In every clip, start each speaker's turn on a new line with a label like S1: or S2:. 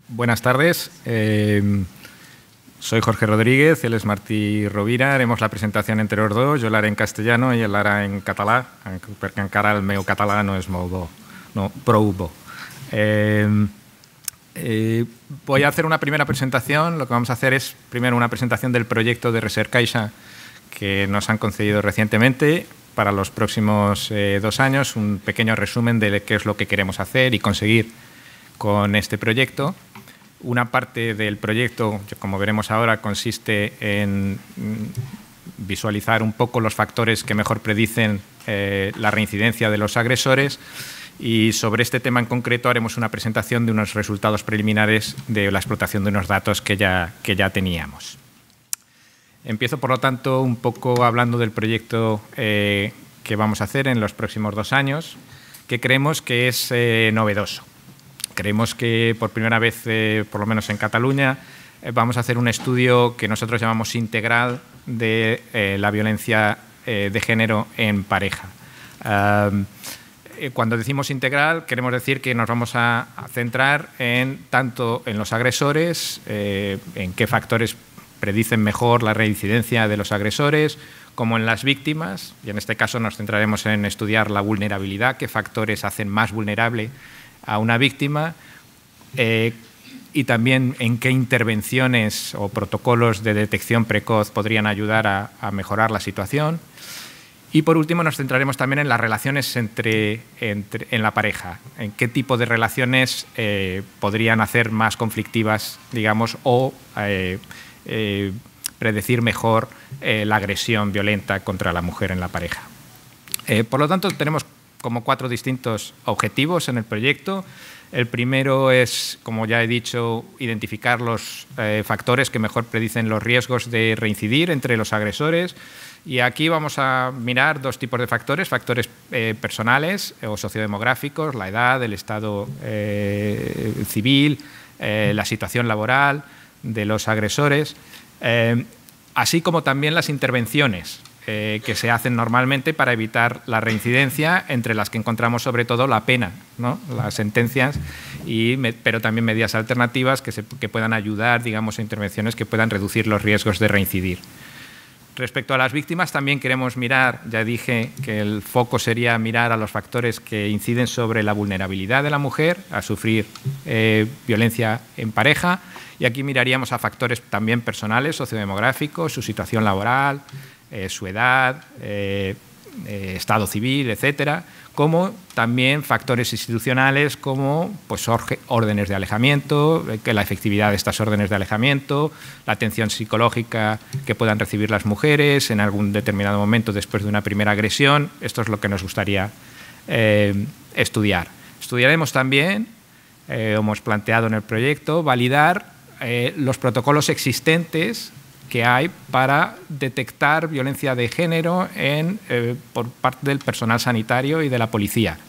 S1: Buenas tardes. Soy Jorge Rodríguez, él es Martí Rovira. Haremos la presentación entre los dos. Yo la haré en castellano y él la hará en català, perquè encara el meu català no és molt bo, no, prou bo. Voy a hacer una primera presentación. Lo que vamos a hacer es primero una presentación del proyecto de Recercaixa que nos han concedido recientemente para los próximos 2 años, un pequeño resumen de qué es lo que queremos hacer y conseguir con este proyecto. Una parte del proyecto, como veremos ahora, consiste en visualizar un poco los factores que mejor predicen la reincidencia de los agresores, y sobre este tema en concreto haremos una presentación de unos resultados preliminares de la explotación de unos datos que ya teníamos. Empiezo, por lo tanto, un poco hablando del proyecto que vamos a hacer en los próximos 2 años, que creemos que es novedoso. Creemos que por primera vez, por lo menos en Cataluña, vamos a hacer un estudio que nosotros llamamos integral de la violencia de género en pareja. Cuando decimos integral, queremos decir que nos vamos a centrar tanto en los agresores, en qué factores predicen mejor la reincidencia de los agresores, como en las víctimas, y en este caso nos centraremos en estudiar la vulnerabilidad, qué factores hacen más vulnerable a una víctima, y también en qué intervenciones o protocolos de detección precoz podrían ayudar a mejorar la situación. Y por último nos centraremos también en las relaciones en la pareja, en qué tipo de relaciones podrían hacer más conflictivas, digamos, o predecir mejor la agresión violenta contra la mujer en la pareja. Por lo tanto, tenemos como 4 distintos objetivos en el proyecto. El primero es, como ya he dicho, identificar los factores que mejor predicen los riesgos de reincidir entre los agresores. Y aquí vamos a mirar 2 tipos de factores personales o sociodemográficos, la edad, el estado civil, la situación laboral de los agresores, así como también las intervenciones que se hacen normalmente para evitar la reincidencia, entre las que encontramos sobre todo la pena, ¿no? Las sentencias, pero también medidas alternativas que puedan ayudar, digamos, a intervenciones que puedan reducir los riesgos de reincidir. Respecto a las víctimas, también queremos mirar, ya dije que el foco sería mirar a los factores que inciden sobre la vulnerabilidad de la mujer a sufrir violencia en pareja, y aquí miraríamos a factores también personales, sociodemográficos, su situación laboral, su edad, estado civil, etcétera, como también factores institucionales como pues, órdenes de alejamiento, la efectividad de estas órdenes de alejamiento, la atención psicológica que puedan recibir las mujeres en algún determinado momento después de una primera agresión. Esto es lo que nos gustaría estudiar. Estudiaremos también, hemos planteado en el proyecto, validar los protocolos existentes que hay para detectar violencia de género por parte del personal sanitario y de la policía.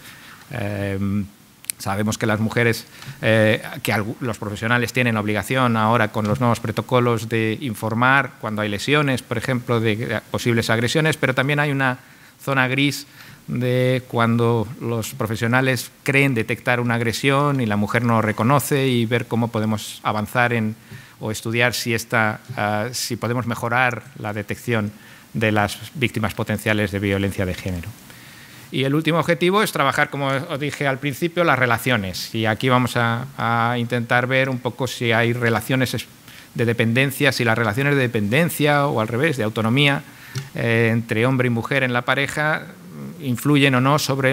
S1: Sabemos que las mujeres, los profesionales tienen obligación ahora con los nuevos protocolos de informar cuando hay lesiones, por ejemplo, de posibles agresiones, pero también hay una zona gris de cuando los profesionales creen detectar una agresión y la mujer no lo reconoce, y ver cómo podemos avanzar o estudiar si podemos mejorar la detección de las víctimas potenciales de violencia de género. Y el último objetivo es trabajar, como os dije al principio, las relaciones. Y aquí vamos a intentar ver un poco si hay relaciones de dependencia, si las relaciones de dependencia o al revés, de autonomía entre hombre y mujer en la pareja influyen o no sobre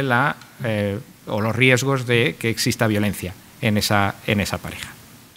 S1: o los riesgos de que exista violencia en esa pareja.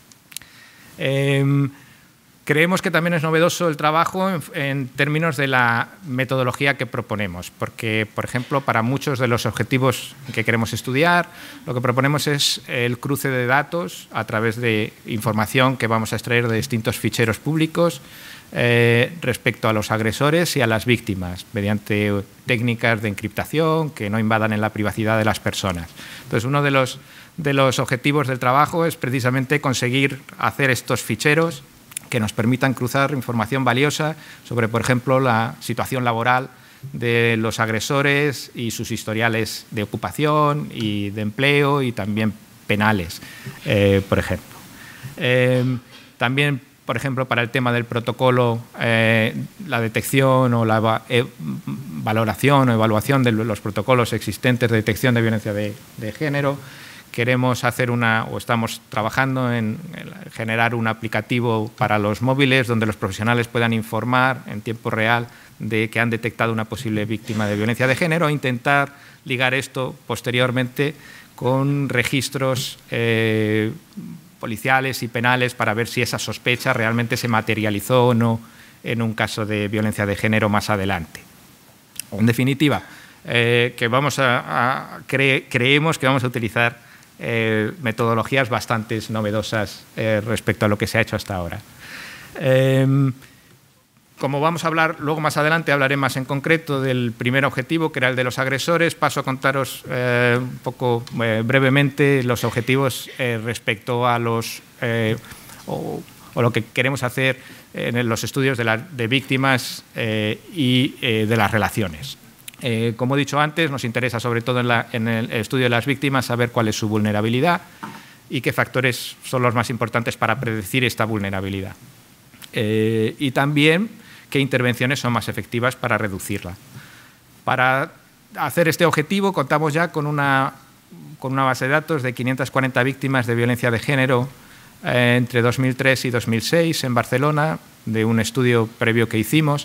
S1: Creemos que también es novedoso el trabajo en términos de la metodología que proponemos, porque, por ejemplo, para muchos de los objetivos que queremos estudiar, lo que proponemos es el cruce de datos a través de información que vamos a extraer de distintos ficheros públicos respecto a los agresores y a las víctimas, mediante técnicas de encriptación que no invadan en la privacidad de las personas. Entonces, uno de los objetivos del trabajo es precisamente conseguir hacer estos ficheros que nos permitan cruzar información valiosa sobre, por ejemplo, la situación laboral de los agresores y sus historiales de ocupación y de empleo, y también penales, por ejemplo. También, por ejemplo, para el tema del protocolo, la detección o la valoración o evaluación de los protocolos existentes de detección de violencia de género. Queremos hacer o estamos trabajando en generar un aplicativo para los móviles donde los profesionales puedan informar en tiempo real de que han detectado una posible víctima de violencia de género e intentar ligar esto posteriormente con registros policiales y penales para ver si esa sospecha realmente se materializó o no en un caso de violencia de género más adelante. En definitiva, creemos que vamos a utilizar metodologías bastante novedosas respecto a lo que se ha hecho hasta ahora. Como vamos a hablar, luego más adelante hablaré más en concreto del primer objetivo, que era el de los agresores. Paso a contaros un poco brevemente los objetivos respecto a los o lo que queremos hacer en los estudios de víctimas y de las relaciones. Como he dicho antes, nos interesa sobre todo en el estudio de las víctimas saber cuál es su vulnerabilidad y qué factores son los más importantes para predecir esta vulnerabilidad. Y también qué intervenciones son más efectivas para reducirla. Para hacer este objetivo contamos ya con una base de datos de 540 víctimas de violencia de género entre 2003 y 2006 en Barcelona, de un estudio previo que hicimos.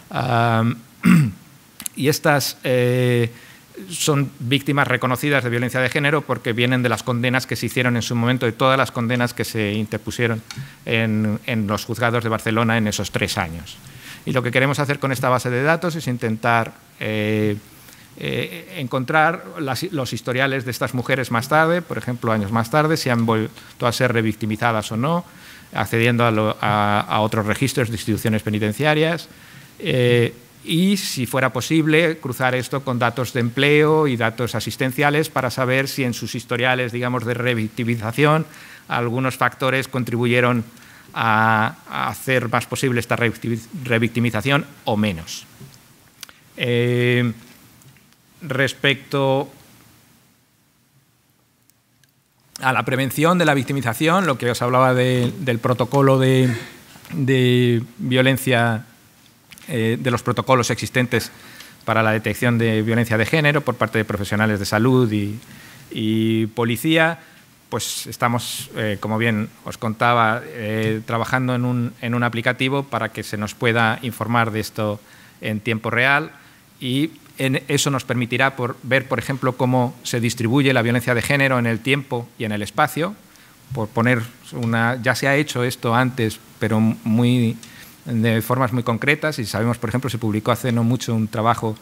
S1: Y estas son víctimas reconocidas de violencia de género porque vienen de las condenas que se hicieron en su momento, de todas las condenas que se interpusieron en los juzgados de Barcelona en esos 3 años. Y lo que queremos hacer con esta base de datos es intentar encontrar los historiales de estas mujeres más tarde, por ejemplo, años más tarde, si han vuelto a ser revictimizadas o no, accediendo a otros registros de instituciones penitenciarias. Y, si fuera posible, cruzar esto con datos de empleo y datos asistenciales para saber si en sus historiales, digamos, de revictimización, algunos factores contribuyeron a hacer más posible esta revictimización o menos. Respecto a la prevención de la victimización, lo que os hablaba del protocolo de violencia, de los protocolos existentes para la detección de violencia de género por parte de profesionales de salud y policía, pues estamos, como bien os contaba, trabajando en un aplicativo para que se nos pueda informar de esto en tiempo real, y eso nos permitirá ver, por ejemplo, cómo se distribuye la violencia de género en el tiempo y en el espacio. Por poner ya se ha hecho esto antes, pero de formas muy concretas, y sabemos, por ejemplo, se publicó hace no mucho un trabajo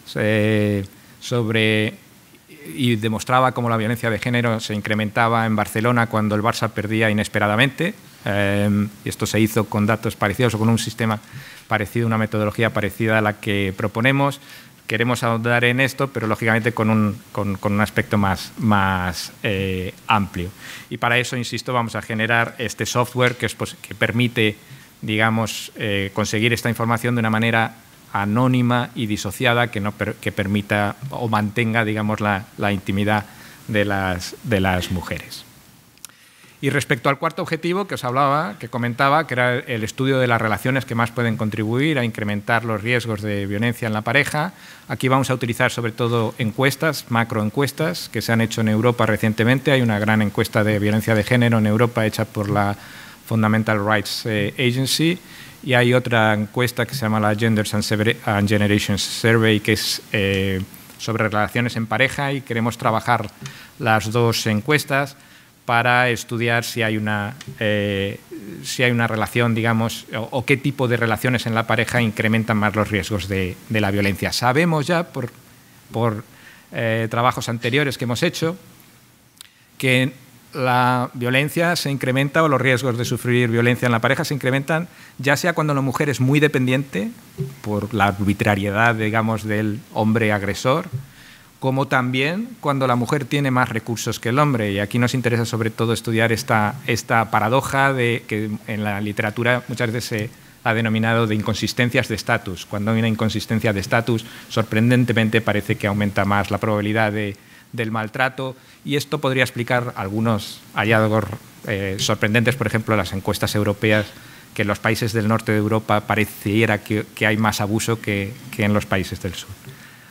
S1: y demostraba cómo la violencia de género se incrementaba en Barcelona cuando el Barça perdía inesperadamente. Y esto se hizo con datos parecidos o con un sistema parecido, una metodología parecida a la que proponemos. Queremos ahondar en esto, pero lógicamente con un aspecto más amplio. Y para eso, insisto, vamos a generar este software que permite, digamos, conseguir esta información de una manera anónima y disociada que permita o mantenga, digamos, la intimidad de las mujeres. Y respecto al cuarto objetivo que os hablaba, que comentaba, que era el estudio de las relaciones que más pueden contribuir a incrementar los riesgos de violencia en la pareja, aquí vamos a utilizar sobre todo encuestas, macroencuestas, que se han hecho en Europa recientemente. Hay una gran encuesta de violencia de género en Europa hecha por la Fundamental Rights Agency, y hay otra encuesta que se llama la Genders and Generations Survey, que es sobre relaciones en pareja, y queremos trabajar las dos encuestas para estudiar si hay una relación, digamos, o qué tipo de relaciones en la pareja incrementan más los riesgos de la violencia. Sabemos ya por trabajos anteriores que hemos hecho que la violencia se incrementa, o los riesgos de sufrir violencia en la pareja se incrementan, ya sea cuando la mujer es muy dependiente por la arbitrariedad, digamos, del hombre agresor, como también cuando la mujer tiene más recursos que el hombre. Y aquí nos interesa sobre todo estudiar esta paradoja que en la literatura muchas veces se ha denominado de inconsistencias de estatus. Cuando hay una inconsistencia de estatus, sorprendentemente parece que aumenta más la probabilidad de del maltrato, y esto podría explicar algunos hallazgos sorprendentes, por ejemplo, las encuestas europeas, que en los países del norte de Europa pareciera que hay más abuso que en los países del sur.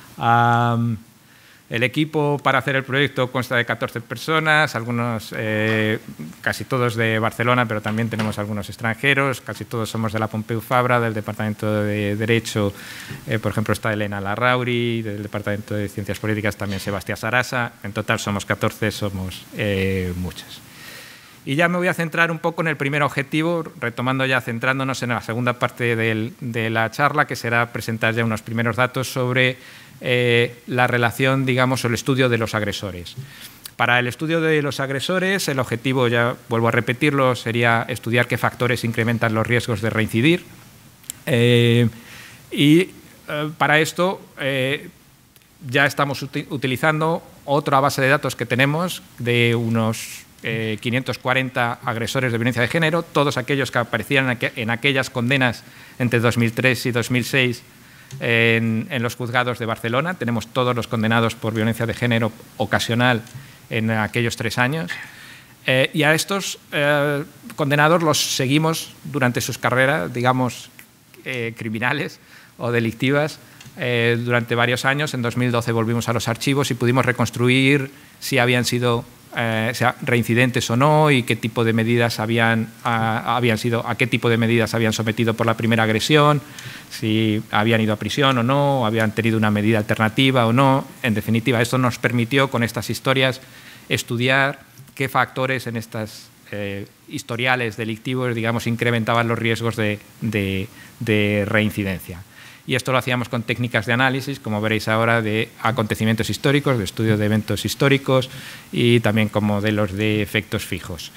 S1: El equipo para hacer el proyecto consta de 14 personas, algunos, casi todos de Barcelona, pero también tenemos algunos extranjeros, casi todos somos de la Pompeu Fabra, del Departamento de Derecho, por ejemplo está Elena Larrauri, del Departamento de Ciencias Políticas también Sebastián Sarasa, en total somos 14, somos muchos. Y ya me voy a centrar un poco en el primer objetivo, retomando ya, centrándonos en la segunda parte de la charla, que será presentar ya unos primeros datos sobre la relación, digamos, o el estudio de los agresores. Para el estudio de los agresores, el objetivo, ya vuelvo a repetirlo, sería estudiar qué factores incrementan los riesgos de reincidir. Para esto ya estamos utilizando otra base de datos que tenemos de unos 540 agresores de violencia de género, todos aquellos que aparecían en aquellas condenas entre 2003 y 2006 en los juzgados de Barcelona. Tenemos todos los condenados por violencia de género ocasional en aquellos 3 años. Y a estos condenados los seguimos durante sus carreras, digamos, criminales o delictivas, durante varios años. En 2012 volvimos a los archivos y pudimos reconstruir si habían sido reincidentes o no, y qué tipo de medidas habían sido, a qué tipo de medidas habían sometido por la primera agresión, si habían ido a prisión o no, o habían tenido una medida alternativa o no. En definitiva, esto nos permitió, con estas historias, estudiar qué factores en estas historiales delictivos, digamos, incrementaban los riesgos de reincidencia. Y esto lo hacíamos con técnicas de análisis, como veréis ahora, de acontecimientos históricos, de estudio de eventos históricos, y también con modelos de efectos fijos.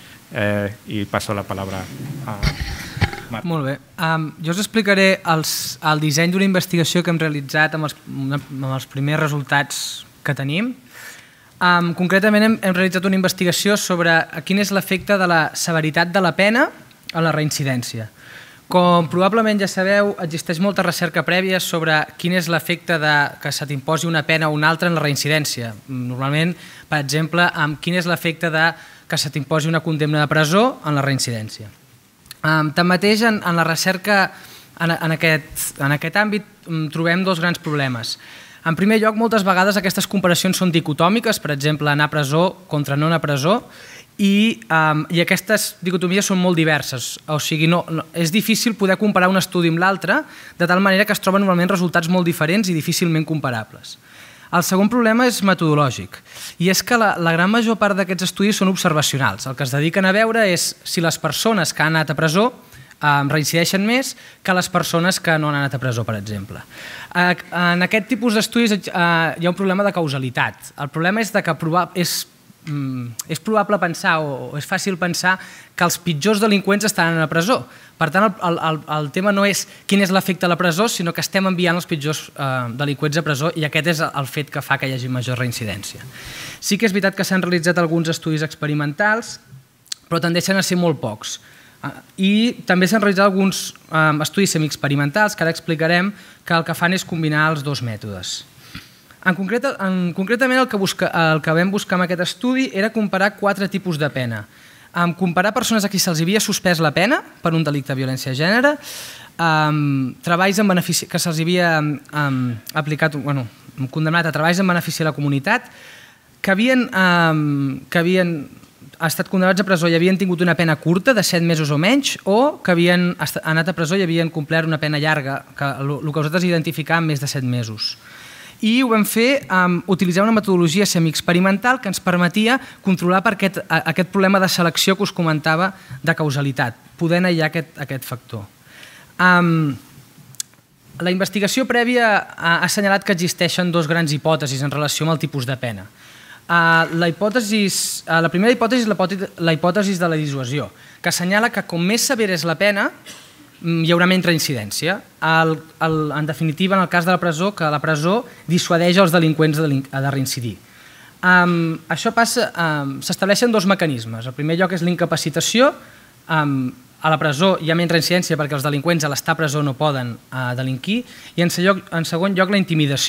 S1: I passo la palabra a Marc.
S2: Molt bé. Jo us explicaré el disseny d'una investigació que hem realitzat amb els primers resultats que tenim. Concretament hem realitzat una investigació sobre quin és l'efecte de la severitat de la pena a la reincidència. Com probablement ja sabeu, existeix molta recerca prèvia sobre quin és l'efecte que se t'imposi una pena o una altra en la reincidència. Normalment, per exemple, quin és l'efecte que se t'imposi una condemna de presó en la reincidència. Tanmateix, en la recerca en aquest àmbit trobem dos grans problemes. En primer lloc, moltes vegades aquestes comparacions són dicotòmiques, per exemple, anar a presó contra no anar a presó, i aquestes dicotomies són molt diverses. O sigui, és difícil poder comparar un estudi amb l'altre, de tal manera que es troben normalment resultats molt diferents i difícilment comparables. El segon problema és metodològic, i és que la gran major part d'aquests estudis són observacionals. El que es dediquen a veure és si les persones que han anat a presó reincideixen més que les persones que no han anat a presó, per exemple. En aquest tipus d'estudis hi ha un problema de causalitat. El problema és que és probable pensar, o és fàcil pensar, que els pitjors delinqüents estan a la presó. Per tant, el tema no és quin és l'efecte a la presó, sinó que estem enviant els pitjors delinqüents a presó, i aquest és el fet que fa que hi hagi major reincidència. Sí que és veritat que s'han realitzat alguns estudis experimentals, però tendeixen a ser molt pocs. I també s'han realitzat alguns estudis semiexperimentals, que ara explicarem, que el que fan és combinar els dos mètodes. Concretament, el que vam buscar amb aquest estudi era comparar 4 tipus de pena. Comparar persones a qui se'ls havia suspès la pena per un delicte de violència de gènere, treballs que se'ls havia aplicat, condemnat a treballs en benefici de la comunitat, que havien estat condemnats a presó i havien tingut una pena curta de 7 mesos o menys, o que havien anat a presó i havien complert una pena llarga, el que nosaltres identificàvem més de 7 mesos. I ho vam fer utilitzant una metodologia semiexperimental que ens permetia controlar aquest problema de selecció que us comentava de causalitat, poder aïllar aquest factor. La investigació prèvia ha assenyalat que existeixen 2 grans hipòtesis en relació amb el tipus de pena. La primera hipòtesi és la hipòtesi de la dissuasió, que assenyala que com més severa és la pena, hi haurà menys reincidència. En definitiva, en el cas de la presó, que la presó dissuadeix els delinqüents de reincidir. Això passa, s'estableixen 2 mecanismes. El primer lloc és l'incapacitació. A la presó hi ha menys reincidència perquè els delinqüents a l'estar a presó no poden delinquir. I en segon lloc, la intimidació.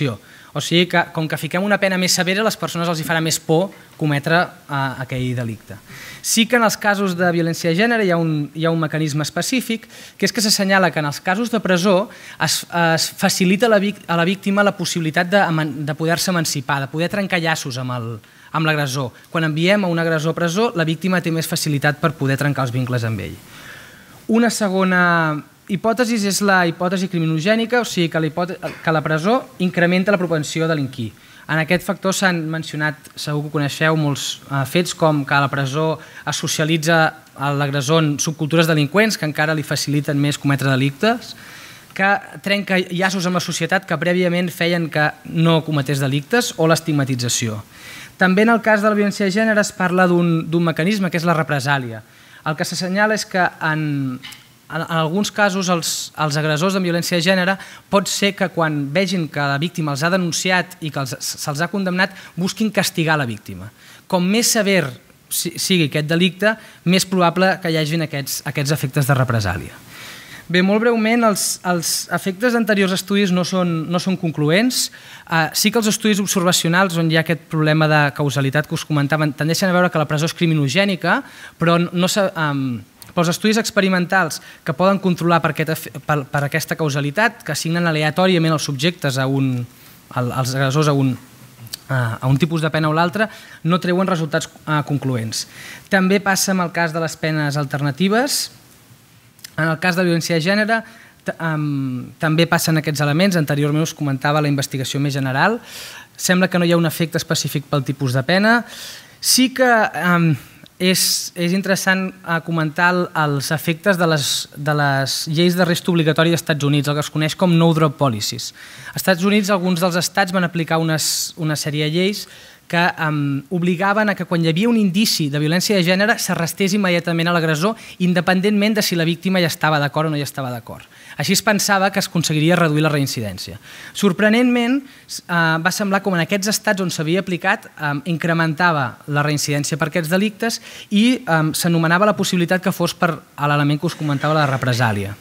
S2: O sigui que, com que fiquem una pena més severa, a les persones els hi farà més por cometre aquell delicte. Sí que en els casos de violència de gènere hi ha un mecanisme específic, que és que s'assenyala que en els casos de presó es facilita a la víctima la possibilitat de poder-se emancipar, de poder trencar llaços amb l'agressor. Quan enviem a un agressor a presó, la víctima té més facilitat per poder trencar els vincles amb ell. Una segona hipòtesi és la hipòtesi criminogènica, o sigui que la presó incrementa la propensió a delinquir. En aquest factor s'han mencionat, segur que coneixeu, molts fets com que a la presó es socialitza l'agressor en subcultures delinqüents que encara li faciliten més cometre delictes, que trenca llaços amb la societat que prèviament feien que no cometés delictes, o l'estigmatització. També en el cas de la violència de gènere es parla d'un mecanisme que és la represàlia. El que s'assenyala és que en alguns casos els agressors de violència de gènere pot ser que quan vegin que la víctima els ha denunciat i que se'ls ha condemnat busquin castigar la víctima. Com més sever sigui aquest delicte, més probable que hi hagin aquests efectes de represàlia. Bé, molt breument, els efectes d'anteriors estudis no són concloents. Sí que els estudis observacionals, on hi ha aquest problema de causalitat que us comentaven, tendeixen a veure que la presó és criminogènica, però els estudis experimentals que poden controlar per aquesta causalitat, que assignen aleatòriament els subjectes als agressors a un tipus de pena o l'altre, no treuen resultats concloents. També passa amb el cas de les penes alternatives. En el cas de violència de gènere també passen aquests elements. Anteriorment us comentava la investigació més general. Sembla que no hi ha un efecte específic pel tipus de pena. Sí que és interessant comentar els efectes de les lleis d'arrest obligatori dels Estats Units, el que es coneix com No Drop Policies. Als Estats Units, alguns dels estats van aplicar una sèrie de lleis que obligaven a que quan hi havia un indici de violència de gènere s'arrestés immediatament a l'agressor, independentment de si la víctima ja estava d'acord o no hi estava d'acord. Així es pensava que es aconseguiria reduir la reincidència. Sorprenentment, va semblar com en aquests estats on s'havia aplicat incrementava la reincidència per aquests delictes i s'anomenava la possibilitat que fos per l'element que us comentava, la represàlia.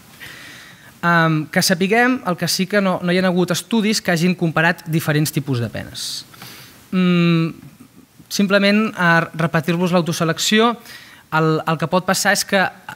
S2: Que sapiguem, el que sí que no hi ha hagut estudis que hagin comparat diferents tipus de penes. Simplement repetir-vos l'autoselecció. El que pot passar és que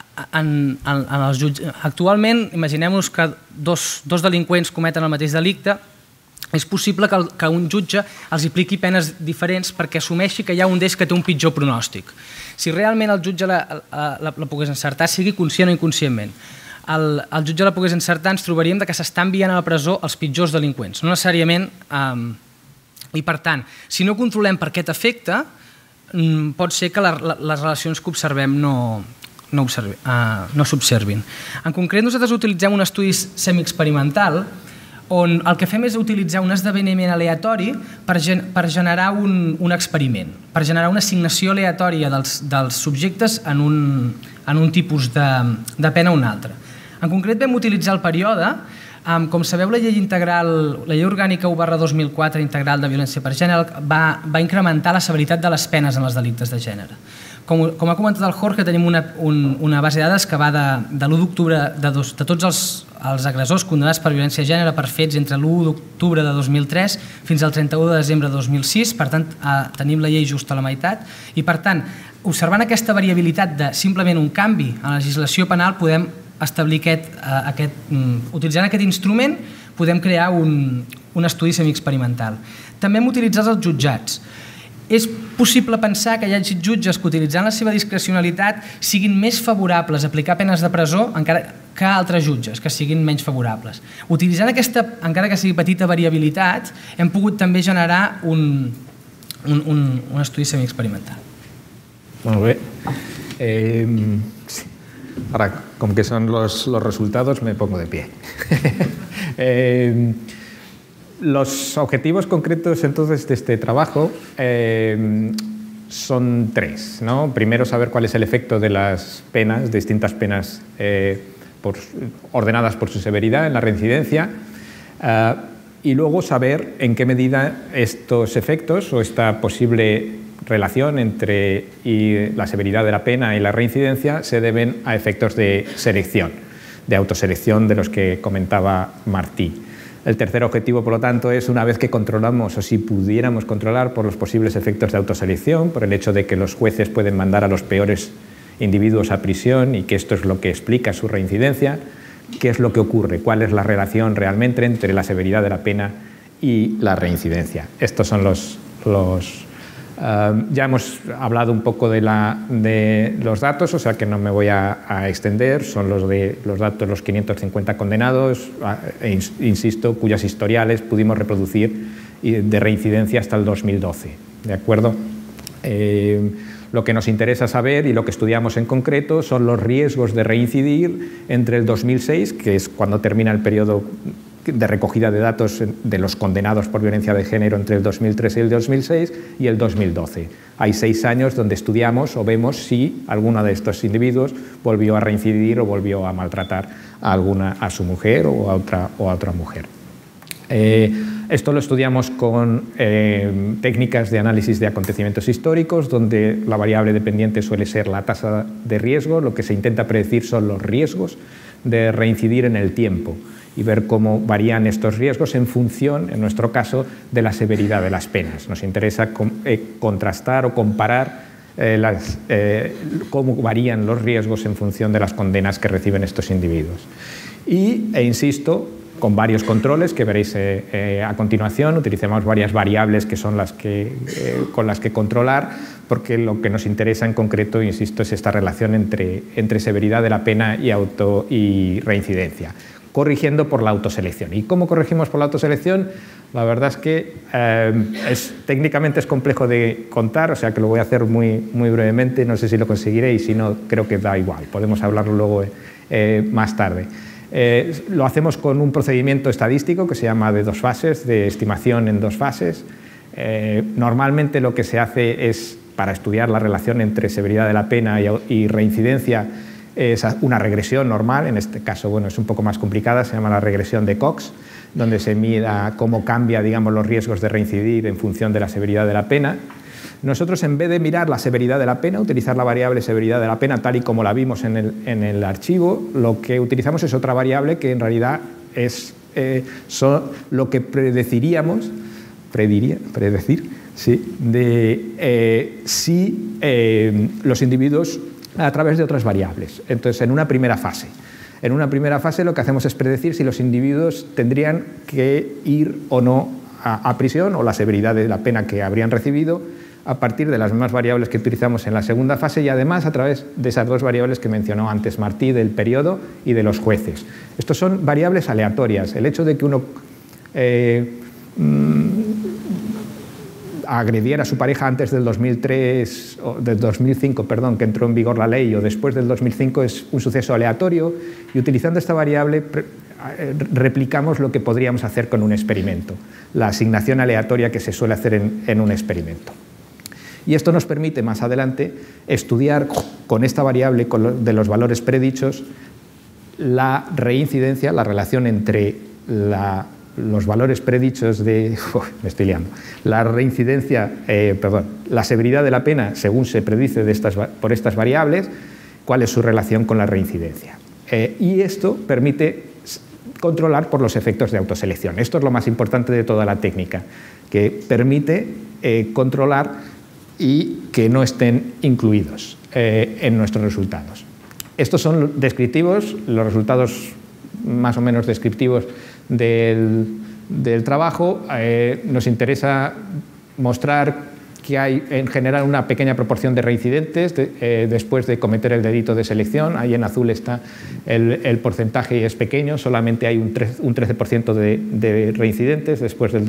S2: actualment, imaginem-nos que dos delinqüents cometen el mateix delicte, és possible que un jutge els apliqui penes diferents perquè assumeixi que hi ha un d'ells que té un pitjor pronòstic. Si realment el jutge la pogués encertar, sigui conscient o inconscientment, el jutge la pogués encertar, ens trobaríem que s'estan enviant a la presó els pitjors delinqüents, no necessàriament. I per tant, si no controlem per aquest efecte, pot ser que les relacions que observem no s'observin. En concret, nosaltres utilitzem un estudi semiexperimental on el que fem és utilitzar un esdeveniment aleatori per generar un experiment, per generar una assignació aleatòria dels subjectes en un tipus de pena o un altre. En concret, vam utilitzar el període. Com sabeu, la llei orgànica 1/2004 integral de violència per gènere va incrementar la severitat de les penes en els delictes de gènere. Com ha comentat el Jorge, tenim una base de dades que va de l'1 d'octubre de tots els agressors condemnats per violència de gènere per fets entre l'1 d'octubre de 2003 fins al 31 de desembre de 2006, per tant tenim la llei just a la meitat, i per tant, observant aquesta variabilitat de simplement un canvi a la legislació penal, podem establir utilitzant aquest instrument, podem crear un estudi semiexperimental. També hem utilitzat els jutjats. És possible pensar que hi hagi jutges que, utilitzant la seva discrecionalitat, siguin més favorables a aplicar penes de presó que altres jutges, que siguin menys favorables. Utilitzant aquesta, encara que sigui petita variabilitat, hem pogut també generar un estudi semiexperimental.
S1: Molt bé. Ahora, como que son los resultados, me pongo de pie. Los objetivos concretos entonces de este trabajo son tres, ¿no? Primero, saber cuál es el efecto de las penas, distintas penas ordenadas por su severidad en la reincidencia, y luego saber en qué medida estos efectos o esta posible relación entre la severidad de la pena y la reincidencia se deben a efectos de selección, de autoselección de los que comentaba Martí. El tercer objetivo, por lo tanto, es una vez que controlamos, o si pudiéramos controlar por los posibles efectos de autoselección, por el hecho de que los jueces pueden mandar a los peores individuos a prisión y que esto es lo que explica su reincidencia, ¿qué es lo que ocurre? ¿Cuál es la relación realmente entre la severidad de la pena y la reincidencia? Estos son ya hemos hablado un poco de los datos, o sea que no me voy a extender, son los datos, los 550 condenados, insisto, cuyos historiales pudimos reproducir de reincidencia hasta el 2012, ¿de acuerdo? Lo que nos interesa saber y lo que estudiamos en concreto son los riesgos de reincidir entre el 2006, que es cuando termina el periodo de recogida de datos de los condenados por violencia de género entre el 2003 y el 2006 y el 2012. Hay 6 años donde estudiamos o vemos si alguno de estos individuos volvió a reincidir o volvió a maltratar a su mujer o a otra mujer. Esto lo estudiamos con técnicas de análisis de acontecimientos históricos, donde la variable dependiente suele ser la tasa de riesgo. Lo que se intenta predecir son los riesgos de reincidir en el tiempo y ver cómo varían estos riesgos en función, en nuestro caso, de la severidad de las penas. Nos interesa contrastar o comparar cómo varían los riesgos en función de las condenas que reciben estos individuos. E insisto, con varios controles que veréis a continuación, utilizamos varias variables que son con las que controlar, porque lo que nos interesa en concreto, insisto, es esta relación entre severidad de la pena y reincidencia, corrigiendo por la autoselección. ¿Y cómo corregimos por la autoselección? La verdad es que técnicamente es complejo de contar, o sea que lo voy a hacer muy brevemente, no sé si lo conseguiré y si no, creo que da igual, podemos hablarlo luego más tarde. Lo hacemos con un procedimiento estadístico que se llama de 2 fases, de estimación en 2 fases. Normalmente lo que se hace es, para estudiar la relación entre severidad de la pena y reincidencia, es una regresión normal, en este caso bueno, es un poco más complicada, se llama la regresión de Cox, donde se mida cómo cambia, digamos, los riesgos de reincidir en función de la severidad de la pena. Nosotros, en vez de mirar la severidad de la pena, utilizar la variable severidad de la pena tal y como la vimos en el archivo, lo que utilizamos es otra variable que en realidad es lo que predecir si los individuos a través de otras variables. Entonces, en una primera fase lo que hacemos es predecir si los individuos tendrían que ir o no a prisión, o la severidad de la pena que habrían recibido, a partir de las mismas variables que utilizamos en la segunda fase y además a través de esas 2 variables que mencionó antes Martí, del periodo y de los jueces. Estos son variables aleatorias. El hecho de que uno agrediera a su pareja antes del 2005, que entró en vigor la ley, o después del 2005, es un suceso aleatorio, y utilizando esta variable replicamos lo que podríamos hacer con un experimento, la asignación aleatoria que se suele hacer en un experimento. Y esto nos permite más adelante estudiar con esta variable de los valores predichos la reincidencia, la relación entre los valores predichos la reincidencia, la severidad de la pena según se predice por estas variables, cuál es su relación con la reincidencia. Y esto permite controlar por los efectos de autoselección. Esto es lo más importante de toda la técnica, que permite controlar y que no estén incluidos en nuestros resultados. Estos son descriptivos, los resultados más o menos descriptivos del trabajo. Nos interesa mostrar que hay en general una pequeña proporción de reincidentes después de cometer el delito de selección. Ahí en azul está el porcentaje y es pequeño, solamente hay un 13% de reincidentes después del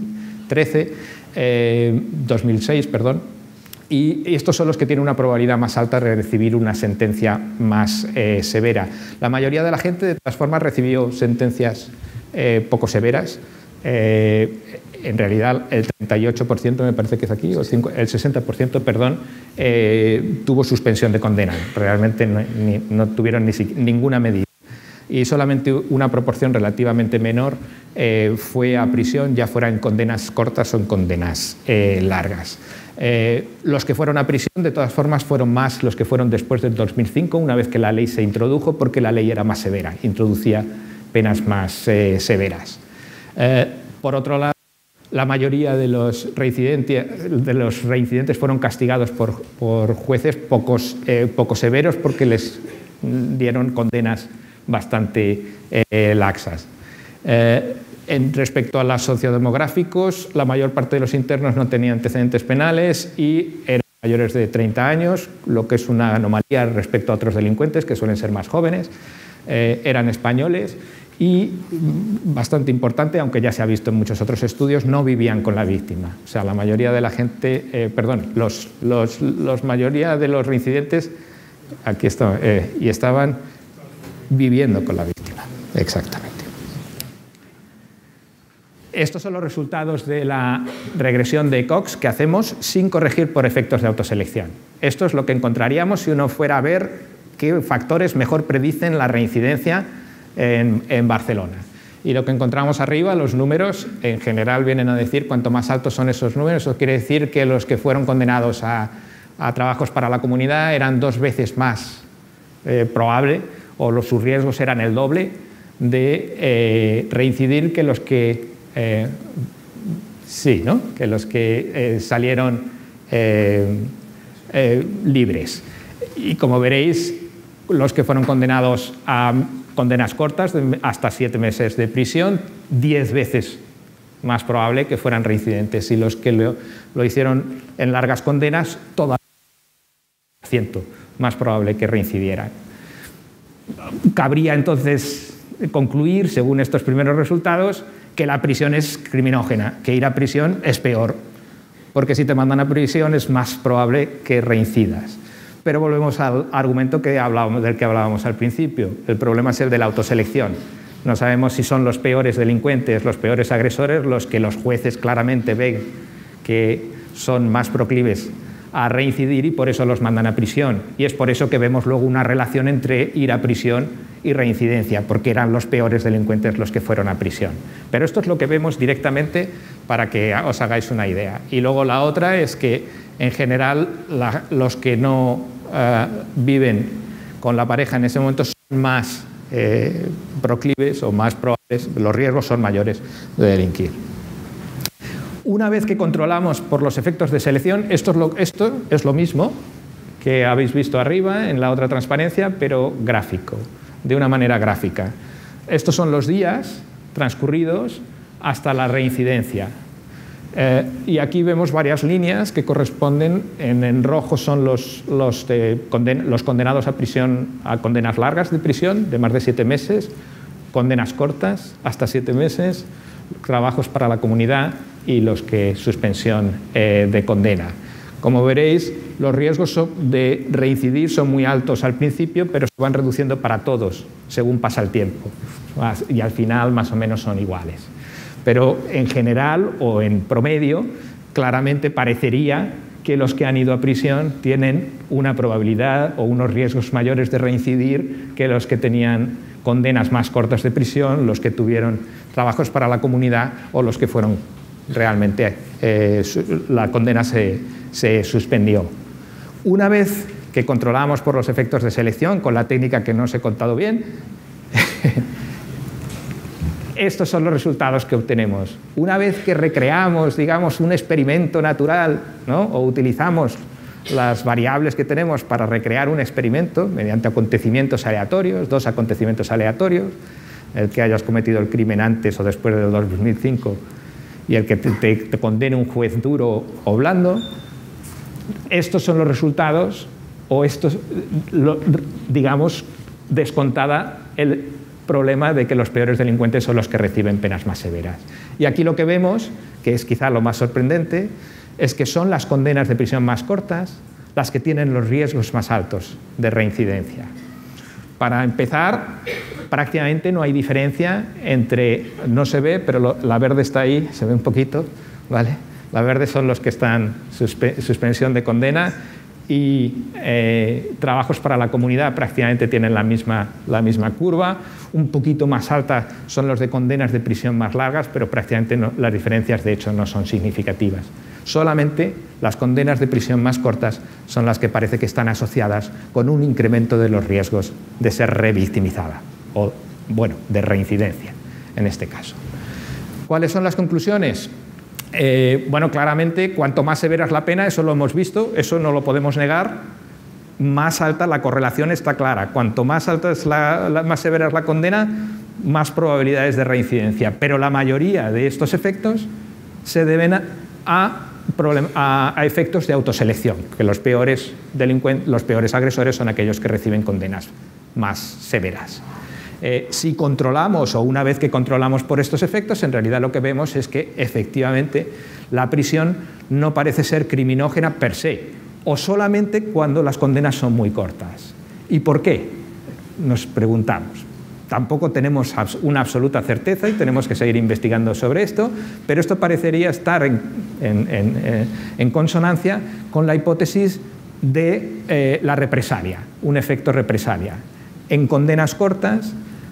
S1: 2006, y estos son los que tienen una probabilidad más alta de recibir una sentencia más severa. La mayoría de la gente, de todas formas, recibió sentencias poco severas. En realidad, el 38%, me parece que es aquí, o el 60%, perdón, tuvo suspensión de condena. Realmente no tuvieron ninguna medida. Y solamente una proporción relativamente menor fue a prisión, ya fuera en condenas cortas o en condenas largas. Los que fueron a prisión, de todas formas, fueron más los que fueron después del 2005, una vez que la ley se introdujo, porque la ley era más severa, introducía penas más severas. Por otro lado, la mayoría de los reincidentes fueron castigados por jueces poco severos porque les dieron condenas bastante laxas. Respecto a los sociodemográficos, la mayor parte de los internos no tenían antecedentes penales y eran mayores de 30 años, lo que es una anomalía respecto a otros delincuentes que suelen ser más jóvenes. Eran españoles y, bastante importante, aunque ya se ha visto en muchos otros estudios, no vivían con la víctima. O sea, la mayoría de la gente, los mayoría de los reincidentes aquí estaban, y estaban viviendo con la víctima. Exactamente. Estos son los resultados de la regresión de Cox que hacemos sin corregir por efectos de autoselección. Esto es lo que encontraríamos si uno fuera a ver qué factores mejor predicen la reincidencia en Barcelona. Y lo que encontramos arriba, los números, en general vienen a decir cuanto más altos son esos números. Eso quiere decir que los que fueron condenados a trabajos para la comunidad eran 2 veces más probable, o sus riesgos eran el doble de reincidir que los que que los que salieron libres. Y como veréis, los que fueron condenados a condenas cortas, de hasta 7 meses de prisión, 10 veces más probable que fueran reincidentes. Y los que lo hicieron en largas condenas, todavía 100% más probable que reincidieran. Cabría entonces concluir, según estos primeros resultados, que la prisión es criminógena, que ir a prisión es peor, porque si te mandan a prisión es más probable que reincidas. Pero volvemos al argumento del que hablábamos al principio. El problema es el de la autoselección. No sabemos si son los peores delincuentes, los peores agresores, los que los jueces claramente ven que son más proclives a reincidir y por eso los mandan a prisión. Y es por eso que vemos luego una relación entre ir a prisión y reincidencia, porque eran los peores delincuentes los que fueron a prisión. Pero esto es lo que vemos directamente para que os hagáis una idea. Y luego la otra es que, en general, los que no viven con la pareja en ese momento son más proclives o más probables, los riesgos son mayores de delinquir. Una vez que controlamos por los efectos de selección, esto es lo mismo que habéis visto arriba en la otra transparencia, pero gráfico, de una manera gráfica. Estos son los días transcurridos hasta la reincidencia. Y aquí vemos varias líneas que corresponden, en rojo son los condenados a prisión, a condenas largas de prisión, de más de 7 meses, condenas cortas, hasta 7 meses, trabajos para la comunidad y los que suspensión de condena. Como veréis, los riesgos de reincidir son muy altos al principio, pero se van reduciendo para todos según pasa el tiempo. Y al final más o menos son iguales. Pero en general o en promedio, claramente parecería que los que han ido a prisión tienen una probabilidad o unos riesgos mayores de reincidir que los que tenían condenas más cortas de prisión, los que tuvieron trabajos para la comunidad o los que fueron realmente la condena se suspendió. Una vez que controlamos por los efectos de selección con la técnica que no os he contado bien, estos son los resultados que obtenemos. Una vez que recreamos, digamos, un experimento natural, ¿no? O utilizamos las variables que tenemos para recrear un experimento mediante acontecimientos aleatorios, 2 acontecimientos aleatorios, el que hayas cometido el crimen antes o después del 2005 y el que te condene un juez duro o blando, estos son los resultados, o estos, digamos, descontada el problema de que los peores delincuentes son los que reciben penas más severas. Y aquí lo que vemos, que es quizá lo más sorprendente, es que son las condenas de prisión más cortas las que tienen los riesgos más altos de reincidencia. Para empezar, prácticamente no hay diferencia entre, no se ve, pero la verde está ahí, se ve un poquito, ¿vale? La verde son los que están suspensión de condena y trabajos para la comunidad prácticamente tienen la misma curva. Un poquito más alta son los de condenas de prisión más largas, pero prácticamente no, las diferencias de hecho no son significativas. Solamente las condenas de prisión más cortas son las que parece que están asociadas con un incremento de los riesgos de ser revictimizada o, bueno, de reincidencia en este caso. ¿Cuáles son las conclusiones? Bueno, claramente, cuanto más severa es la pena, eso lo hemos visto, eso no lo podemos negar, más alta la correlación está clara. Cuanto más alta es más severa es la condena, más probabilidades de reincidencia. Pero la mayoría de estos efectos se deben a efectos de autoselección, que los peores agresores son aquellos que reciben condenas más severas. Si controlamos, o una vez que controlamos por estos efectos, en realidad lo que vemos es que efectivamente la prisión no parece ser criminógena per se, o solamente cuando las condenas son muy cortas. ¿Y por qué? Nos preguntamos. Tampoco tenemos una absoluta certeza y tenemos que seguir investigando sobre esto, pero esto parecería estar en consonancia con la hipótesis de la represalia, un efecto represalia. En condenas cortas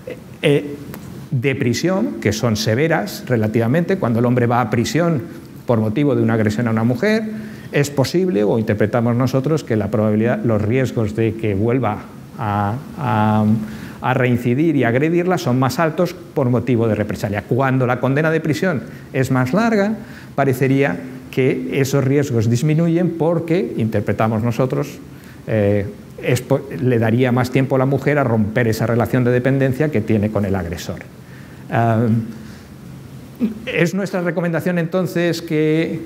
S1: de prisión, que son severas relativamente, cuando el hombre va a prisión por motivo de una agresión a una mujer, es posible, o interpretamos nosotros, que la probabilidad, los riesgos de que vuelva a reincidir y agredirla son más altos por motivo de represalia. Cuando la condena de prisión es más larga, parecería que esos riesgos disminuyen porque, interpretamos nosotros, le daría más tiempo a la mujer a romper esa relación de dependencia que tiene con el agresor. Es nuestra recomendación entonces que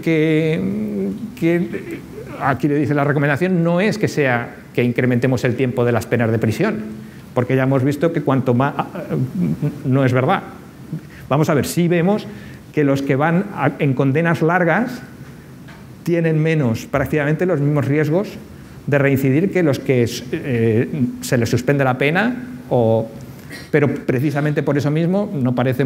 S1: aquí le dice la recomendación no es que incrementemos el tiempo de las penas de prisión, porque ya hemos visto que cuanto más no es verdad. Vamos a ver, sí vemos que los que van en condenas largas tienen prácticamente los mismos riesgos de reincidir que los que se les suspende la pena, pero precisamente por eso mismo no parece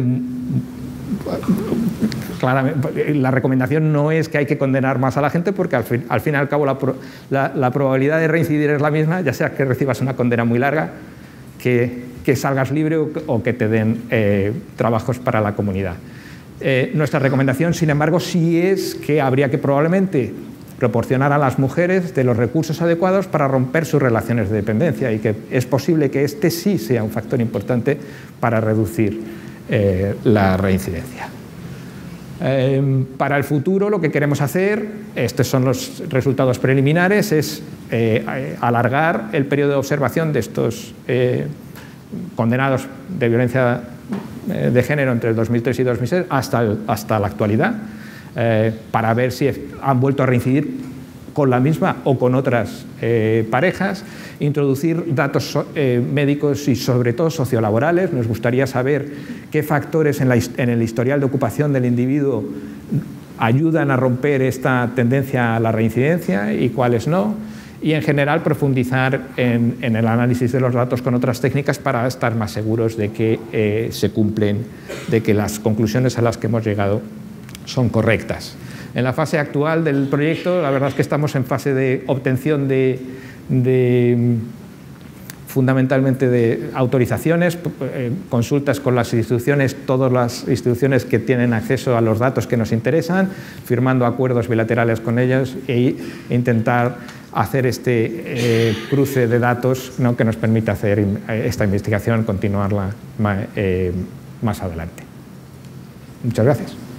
S1: claramente. La recomendación no es que hay que condenar más a la gente, porque al fin y al cabo la probabilidad de reincidir es la misma, ya sea que recibas una condena muy larga, que salgas libre o que te den trabajos para la comunidad. Nuestra recomendación, sin embargo, sí es que habría que probablemente proporcionar a las mujeres de los recursos adecuados para romper sus relaciones de dependencia, y que es posible que este sí sea un factor importante para reducir la reincidencia. Para el futuro lo que queremos hacer, estos son los resultados preliminares, es alargar el periodo de observación de estos condenados de violencia de género entre el 2003 y 2006 hasta la actualidad, para ver si han vuelto a reincidir con la misma o con otras parejas, introducir datos médicos y sobre todo sociolaborales. Nos gustaría saber qué factores en el historial de ocupación del individuo ayudan a romper esta tendencia a la reincidencia y cuáles no, y en general profundizar en el análisis de los datos con otras técnicas para estar más seguros de que se cumplen, de que las conclusiones a las que hemos llegado son correctas. En la fase actual del proyecto, la verdad es que estamos en fase de obtención fundamentalmente de autorizaciones, consultas con las instituciones, todas las instituciones que tienen acceso a los datos que nos interesan, firmando acuerdos bilaterales con ellas e intentar hacer este cruce de datos, ¿no?, que nos permita hacer esta investigación, continuarla más adelante. Muchas gracias.